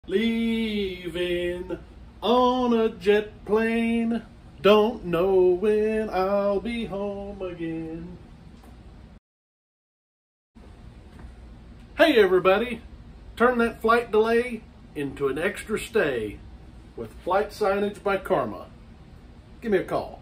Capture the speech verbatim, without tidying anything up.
Leaving on a jet plane, don't know when I'll be home again. Hey everybody, turn that flight delay into an extra stay with Flight Signage by Karma. Give me a call.